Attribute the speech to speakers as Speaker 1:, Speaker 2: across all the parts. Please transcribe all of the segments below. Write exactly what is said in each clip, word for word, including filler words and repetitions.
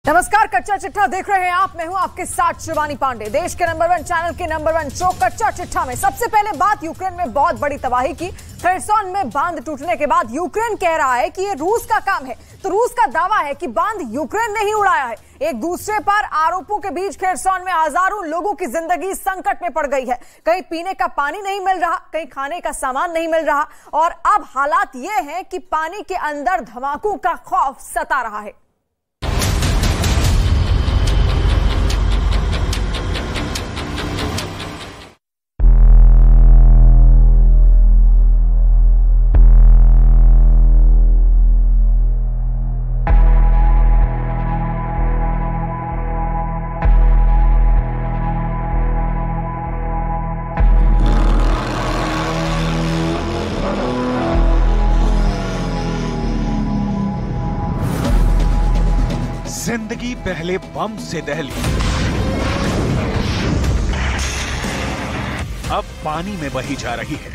Speaker 1: नमस्कार, कच्चा चिट्ठा देख रहे हैं आप। मैं हूं आपके साथ शिवानी पांडे। देश के नंबर वन चैनल के number one show Kachcha Chittha में सबसे पहले बात यूक्रेन में बहुत बड़ी तबाही की। खेरसोन में बांध टूटने के बाद यूक्रेन कह रहा है कि ये रूस का काम है, तो रूस का दावा है कि बांध यूक्रेन ने ही उड़ाया है। एक दूसरे पर आरोपों के बीच खेरसोन में हजारों लोगों की जिंदगी संकट में पड़ गई है। कहीं पीने का पानी नहीं मिल रहा, कहीं खाने का सामान नहीं मिल रहा, और अब हालात ये हैं कि पानी के अंदर धमाकों का खौफ सता रहा है।
Speaker 2: जिंदगी पहले बम से दहली, अब पानी में बही जा रही है।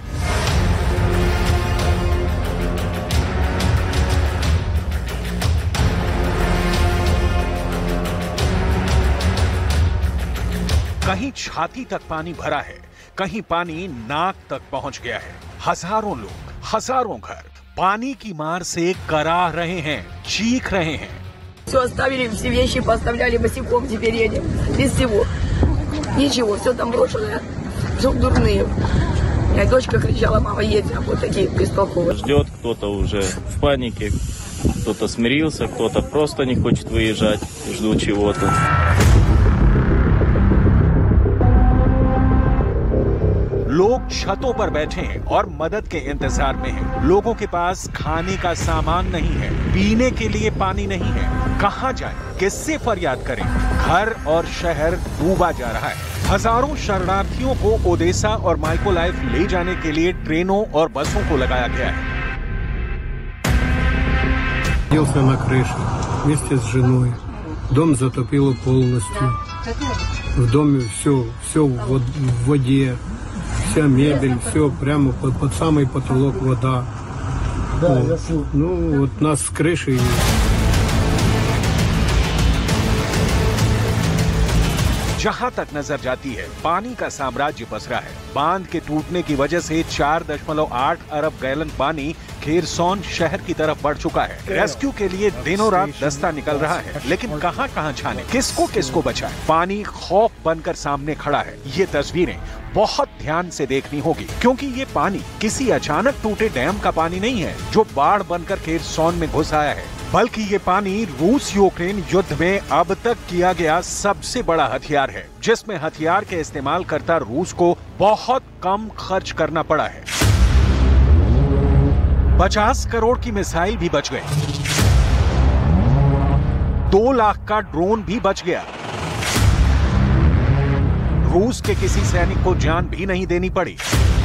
Speaker 2: कहीं छाती तक पानी भरा है, कहीं पानी नाक तक पहुंच गया है। हजारों लोग, हजारों घर पानी की मार से कराह रहे हैं, चीख रहे हैं।
Speaker 3: Все оставили, все вещи поставляли босиком, теперь едем. Без всего. Ничего, все там брошенное. Все дурные. Моя дочка кричала: мама, едем. Вот такие бестолковые.
Speaker 4: Ждет, кто-то уже в панике, кто-то смирился, кто-то просто не хочет выезжать, ждут чего-то.
Speaker 2: लोग छतों पर बैठे हैं और मदद के इंतजार में हैं। लोगों के पास खाने का सामान नहीं है, पीने के लिए पानी नहीं है। कहां जाएं, किससे फरियाद करें? घर और शहर डूबा जा रहा है। हजारों शरणार्थियों को ओडेसा और माइकोलाइव ले जाने के लिए ट्रेनों और बसों को लगाया गया है।
Speaker 5: Находился на крыше вместе с женой. Дом затопило полностью. В доме все, все в воде. Вся мебель, все прямо под, под самый потолок вода. Вот. Ну, вот нас с крыши.
Speaker 2: जहां तक नजर जाती है, पानी का साम्राज्य पसरा है। बांध के टूटने की वजह से चार दशमलव आठ अरब गैलन पानी खेरसोन शहर की तरफ बढ़ चुका है। रेस्क्यू के लिए दिनों रात दस्ता निकल रहा है, लेकिन कहां कहां छाने, किसको किसको बचाए? पानी खौफ बनकर सामने खड़ा है। ये तस्वीरें बहुत ध्यान से देखनी होगी, क्योंकि ये पानी किसी अचानक टूटे डैम का पानी नहीं है जो बाढ़ बनकर खेरसोन में घुस आया है, बल्कि ये पानी रूस यूक्रेन युद्ध में अब तक किया गया सबसे बड़ा हथियार है, जिसमें हथियार के इस्तेमाल करता रूस को बहुत कम खर्च करना पड़ा है। पचास करोड़ की मिसाइल भी बच गई, दो लाख का ड्रोन भी बच गया। रूस के किसी सैनिक को जान भी नहीं देनी पड़ी,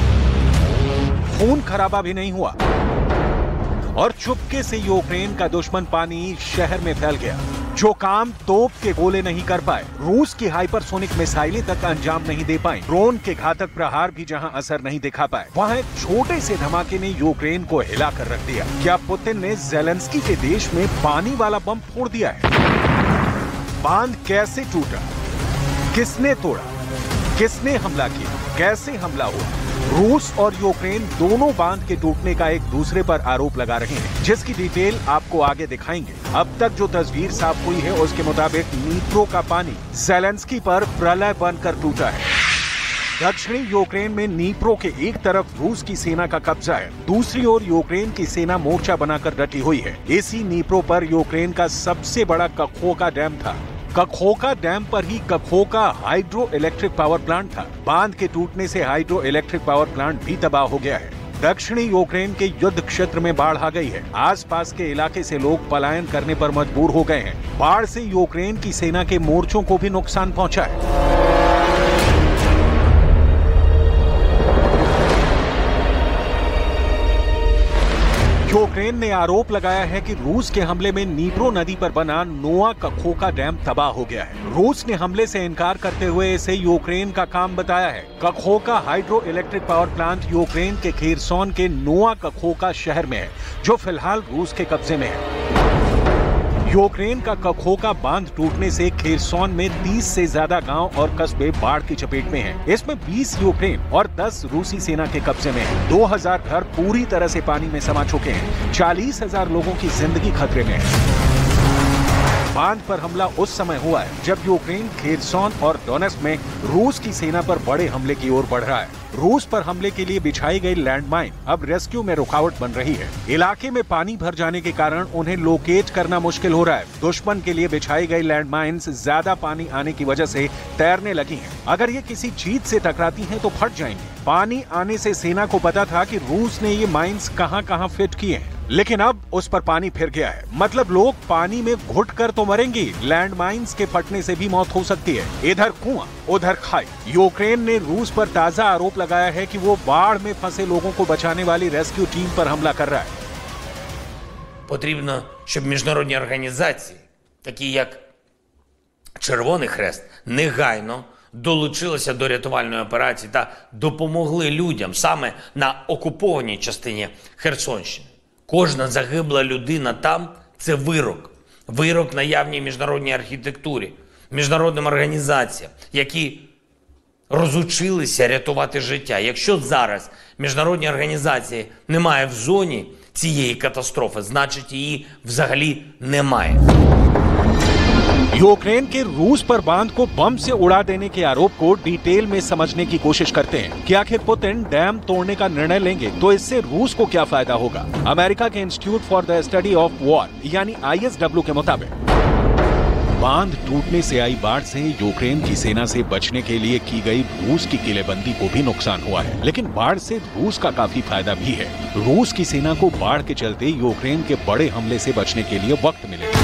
Speaker 2: खून खराबा भी नहीं हुआ, और चुपके से यूक्रेन का दुश्मन पानी शहर में फैल गया। जो काम तोप के गोले नहीं कर पाए, रूस की हाइपरसोनिक मिसाइलें तक अंजाम नहीं दे पाई, ड्रोन के घातक प्रहार भी जहां असर नहीं दिखा पाए, वहां एक छोटे से धमाके ने यूक्रेन को हिला कर रख दिया। क्या पुतिन ने ज़ेलेंस्की के देश में पानी वाला बम फोड़ दिया है? बांध कैसे टूटा, किसने तोड़ा, किसने हमला किया, कैसे हमला हुआ? रूस और यूक्रेन दोनों बांध के टूटने का एक दूसरे पर आरोप लगा रहे हैं, जिसकी डिटेल आपको आगे दिखाएंगे। अब तक जो तस्वीर साफ हुई है, उसके मुताबिक नीप्रो का पानी ज़ेलेंस्की पर प्रलय बनकर टूटा है। दक्षिणी यूक्रेन में नीप्रो के एक तरफ रूस की सेना का कब्जा है, दूसरी ओर यूक्रेन की सेना मोर्चा बनाकर डटी हुई है। इसी नीप्रो पर यूक्रेन का सबसे बड़ा कखोका डैम था। कखोका डैम पर ही Kakhovka hydroelectric power plant था। बांध के टूटने से हाइड्रो इलेक्ट्रिक पावर प्लांट भी तबाह हो गया है। दक्षिणी यूक्रेन के युद्ध क्षेत्र में बाढ़ आ गई है। आसपास के इलाके से लोग पलायन करने पर मजबूर हो गए हैं। बाढ़ से यूक्रेन की सेना के मोर्चों को भी नुकसान पहुंचा है। यूक्रेन ने आरोप लगाया है कि रूस के हमले में नीप्रो नदी पर बना नोआ कखोका डैम तबाह हो गया है। रूस ने हमले से इनकार करते हुए इसे यूक्रेन का काम बताया है। Kakhovka hydroelectric power plant Ukraine के खेरसोन के नोआ कखोका शहर में है, जो फिलहाल रूस के कब्जे में है। यूक्रेन का कखोका बांध टूटने से खेरसोन में तीस से ज्यादा गांव और कस्बे बाढ़ की चपेट में हैं। इसमें बीस यूक्रेन और दस रूसी सेना के कब्जे में हैं। दो हज़ार घर पूरी तरह से पानी में समा चुके हैं। चालीस हज़ार लोगों की जिंदगी खतरे में है। बांध पर हमला उस समय हुआ है जब यूक्रेन खेरसोन और डोनेट्स्क में रूस की सेना पर बड़े हमले की ओर बढ़ रहा है। रूस पर हमले के लिए बिछाई गई लैंडमाइन अब रेस्क्यू में रुकावट बन रही है। इलाके में पानी भर जाने के कारण उन्हें लोकेट करना मुश्किल हो रहा है। दुश्मन के लिए बिछाई गई लैंडमाइन्स ज्यादा पानी आने की वजह से तैरने लगी हैं। अगर ये किसी चीज से टकराती हैं तो फट जाएंगी। पानी आने से सेना को पता था कि रूस ने ये माइन्स कहां कहां फिट किए हैं, लेकिन अब उस पर पानी फिर गया है। मतलब लोग पानी में घुट कर तो मरेंगे, लैंडमाइन्स के फटने से भी मौत हो सकती है। इधर कुआं उधर खाई। यूक्रेन ने रूस पर ताजा आरोप लगाया है कि वो बाढ़ में फंसे लोगों को बचाने वाली रेस्क्यू टीम पर हमला कर रहा है।
Speaker 6: Потрібно, щоб міжнародні організації, такі як Червоний Хрест, негайно долучилися до рятувальної операції та допомогли людям саме на окупованій частині Херсонщини. Кожна загибла людина там – це вирок. Вирок наявній міжнародній архітектурі, міжнародним організаціям, які розучилися рятувати життя. Якщо зараз міжнародні організації немає в зоні цієї катастрофи, значить її взагалі немає.
Speaker 2: यूक्रेन के रूस पर बांध को बम से उड़ा देने के आरोप को डिटेल में समझने की कोशिश करते हैं कि आखिर पुतिन डैम तोड़ने का निर्णय लेंगे तो इससे रूस को क्या फायदा होगा। अमेरिका के institute for the study of war यानी आई एस डब्ल्यू के मुताबिक बांध टूटने से आई बाढ़ से यूक्रेन की सेना से बचने के लिए की गई रूस की किलेबंदी को भी नुकसान हुआ है, लेकिन बाढ़ से रूस का काफी फायदा भी है। रूस की सेना को बाढ़ के चलते यूक्रेन के बड़े हमले से बचने के लिए वक्त मिलेगा।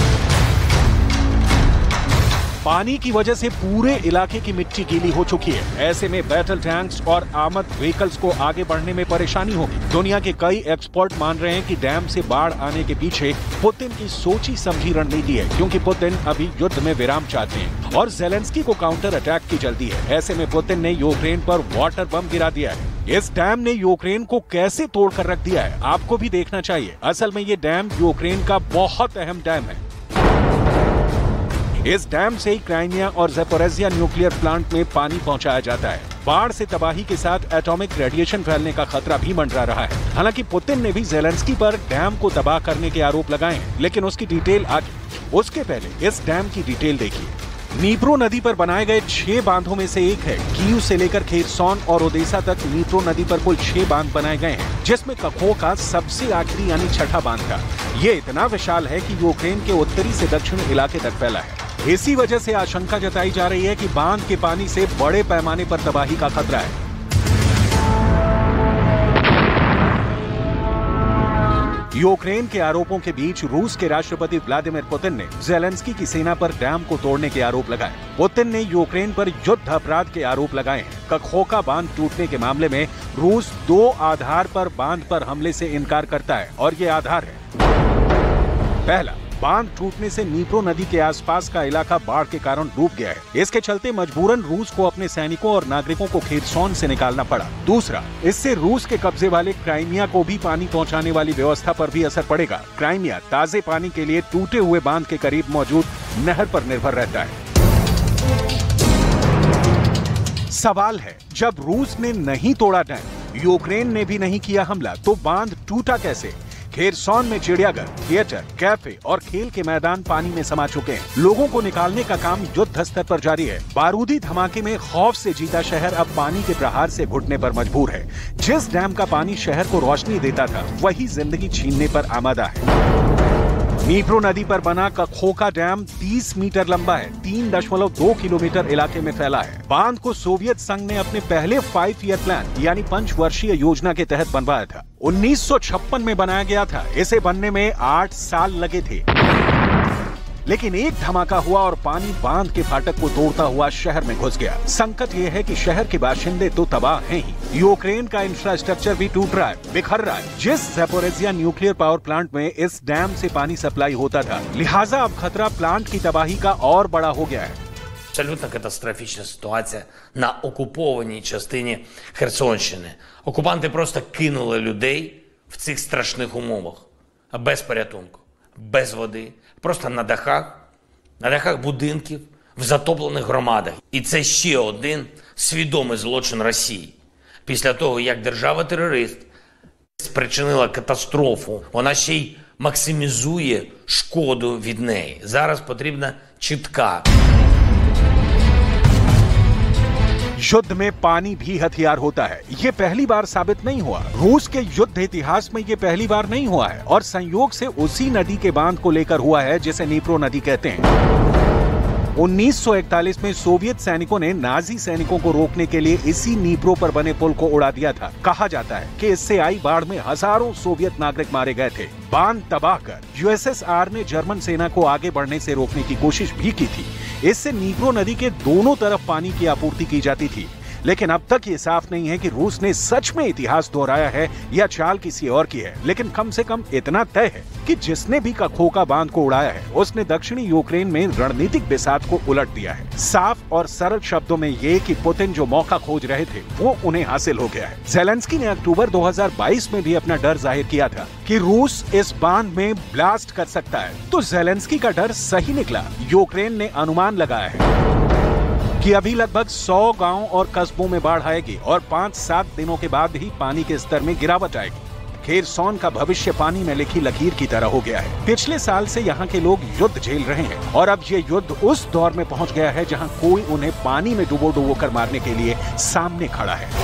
Speaker 2: पानी की वजह से पूरे इलाके की मिट्टी गीली हो चुकी है। ऐसे में बैटल टैंक्स और आर्मर्ड व्हीकल्स को आगे बढ़ने में परेशानी होगी। दुनिया के कई एक्सपर्ट मान रहे हैं कि डैम से बाढ़ आने के पीछे पुतिन की सोची समझी रणनीति है, क्योंकि पुतिन अभी युद्ध में विराम चाहते हैं और ज़ेलेंस्की को काउंटर अटैक की जल्दी है। ऐसे में पुतिन ने यूक्रेन पर वाटर बम गिरा दिया है। इस डैम ने यूक्रेन को कैसे तोड़ कर रख दिया है, आपको भी देखना चाहिए। असल में ये डैम यूक्रेन का बहुत अहम डैम है। इस डैम से ही क्राइमिया और ज़ैपोरिज़िया न्यूक्लियर प्लांट में पानी पहुंचाया जाता है। बाढ़ से तबाही के साथ एटॉमिक रेडिएशन फैलने का खतरा भी मंडरा रहा है। हालांकि पुतिन ने भी ज़ेलेंस्की पर डैम को तबाह करने के आरोप लगाए हैं, लेकिन उसकी डिटेल आगे। उसके पहले इस डैम की डिटेल देखिए। नीप्रो नदी पर बनाए गए छह बांधों में से एक है। कीव से लेकर खेरसोन और ओडेसा तक नीप्रो नदी पर कुल छह बांध बनाए गए हैं, जिसमें कखोका सबसे आखिरी यानी छठा बांध था। ये इतना विशाल है कि यूक्रेन के उत्तरी से दक्षिण इलाके तक फैला है। इसी वजह से आशंका जताई जा रही है कि बांध के पानी से बड़े पैमाने पर तबाही का खतरा है। यूक्रेन के आरोपों के बीच रूस के राष्ट्रपति व्लादिमीर पुतिन ने ज़ेलेंस्की की सेना पर डैम को तोड़ने के आरोप लगाए। पुतिन ने यूक्रेन पर युद्ध अपराध के आरोप लगाए हैं। कखोका बांध टूटने के मामले में रूस दो आधार पर बांध पर हमले से इनकार करता है और ये आधार है। पहला, बांध टूटने से नीप्रो नदी के आसपास का इलाका बाढ़ के कारण डूब गया है। इसके चलते मजबूरन रूस को अपने सैनिकों और नागरिकों को खेरसोन से निकालना पड़ा। दूसरा, इससे रूस के कब्जे वाले क्राइमिया को भी पानी पहुंचाने वाली व्यवस्था पर भी असर पड़ेगा। क्राइमिया ताजे पानी के लिए टूटे हुए बांध के करीब मौजूद नहर पर निर्भर रहता है। सवाल है, जब रूस ने नहीं तोड़ा डैम, यूक्रेन ने भी नहीं किया हमला, तो बांध टूटा कैसे? खेरसोन में चिड़ियाघर, थिएटर, कैफे और खेल के मैदान पानी में समा चुके हैं। लोगों को निकालने का काम युद्ध स्तर पर जारी है। बारूदी धमाके में खौफ से जीता शहर अब पानी के प्रहार से घुटने पर मजबूर है। जिस डैम का पानी शहर को रोशनी देता था, वही जिंदगी छीनने पर आमादा है। नीप्रो नदी पर बना कखोका डैम तीस मीटर लंबा है, तीन दशमलव दो किलोमीटर इलाके में फैला है। बांध को सोवियत संघ ने अपने पहले फाइव ईयर प्लान यानी पंचवर्षीय योजना के तहत बनवाया था। उन्नीस सौ छप्पन में बनाया गया था। इसे बनने में आठ साल लगे थे, लेकिन एक धमाका हुआ और पानी बांध के फाटक को तोड़ता हुआ शहर में घुस गया। संकट ये है कि शहर के बाशिंदे तो तबाह हैं ही, यूक्रेन का इंफ्रास्ट्रक्चर भी टूट रहा है, बिखर रहा है। जिस ज़ैपोरिज़िया न्यूक्लियर पावर प्लांट में इस डैम से पानी सप्लाई होता था, लिहाजा अब खतरा प्लांट की तबाही का और बड़ा हो गया है।
Speaker 6: Абсолютно катастрофічна ситуація на окупованій частині Херсонщини. Окупанти просто кинули людей в цих страшних умовах, без порятунку. без води, просто на дахах, на дахах будинків, в затоплених громадах. І це ще один свідомий злочин Росії. Після того, як держава-терорист спричинила катастрофу, вона ще й максимізує шкоду від неї. Зараз потрібна чітка.
Speaker 2: युद्ध में पानी भी हथियार होता है। ये पहली बार साबित नहीं हुआ। रूस के युद्ध इतिहास में ये पहली बार नहीं हुआ है और संयोग से उसी नदी के बांध को लेकर हुआ है जिसे नीप्रो नदी कहते हैं। उन्नीस सौ इकतालीस में सोवियत सैनिकों ने नाजी सैनिकों को रोकने के लिए इसी नीप्रो पर बने पुल को उड़ा दिया था। कहा जाता है कि इससे आई बाढ़ में हजारों सोवियत नागरिक मारे गए थे। बांध तबाह कर यूएसएसआर ने जर्मन सेना को आगे बढ़ने से रोकने की कोशिश भी की थी। इससे नीप्रो नदी के दोनों तरफ पानी की आपूर्ति की जाती थी। लेकिन अब तक ये साफ नहीं है कि रूस ने सच में इतिहास दोहराया है या चाल किसी और की है। लेकिन कम से कम इतना तय है कि जिसने भी खोखा बांध को उड़ाया है उसने दक्षिणी यूक्रेन में रणनीतिक बिसात को उलट दिया है। साफ और सरल शब्दों में ये कि पुतिन जो मौका खोज रहे थे वो उन्हें हासिल हो गया है। ज़ेलेंस्की ने अक्टूबर दो हज़ार बाईस में भी अपना डर जाहिर किया था कि रूस इस बांध में ब्लास्ट कर सकता है, तो ज़ेलेंस्की का डर सही निकला। यूक्रेन ने अनुमान लगाया है कि अभी लगभग सौ गांव और कस्बों में बाढ़ आएगी और पाँच सात दिनों के बाद ही पानी के स्तर में गिरावट आएगी। खेरसौन का भविष्य पानी में लिखी लकीर की तरह हो गया है। पिछले साल से यहाँ के लोग युद्ध झेल रहे हैं और अब ये युद्ध उस दौर में पहुंच गया है जहाँ कोई उन्हें पानी में डुबो डुबो कर मारने के लिए सामने खड़ा है।